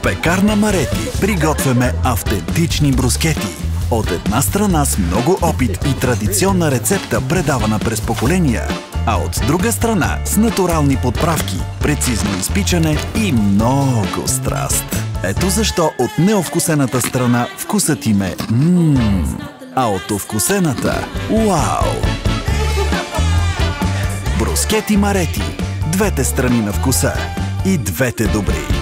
Пекарна Марети приготвяме автентични брускети. От една страна с много опит и традиционна рецепта, предавана през поколения, а от друга страна с натурални подправки, прецизно изпичане и много страст. Ето защо от неовкусената страна вкусът им е а от овкусената – уау! Брускети Марети. Двете страни на вкуса и двете добри.